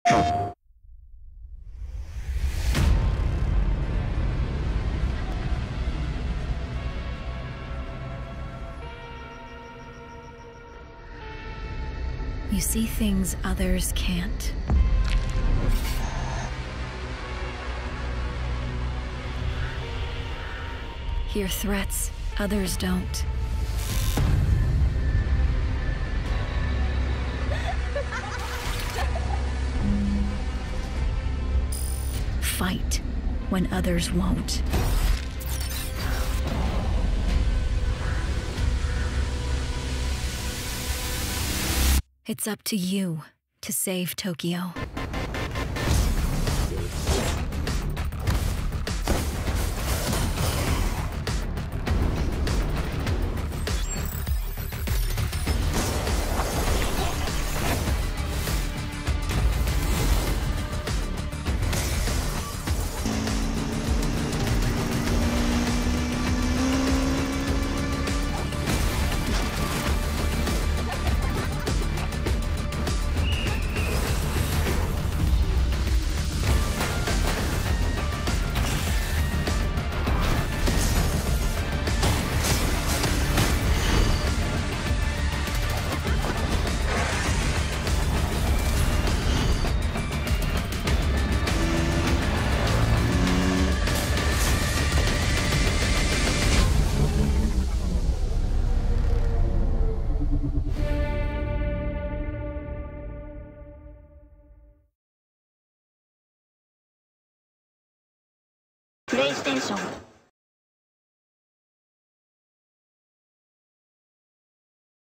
You see things others can't. Hear threats others don't. Fight when others won't. It's up to you to save Tokyo. PlayStation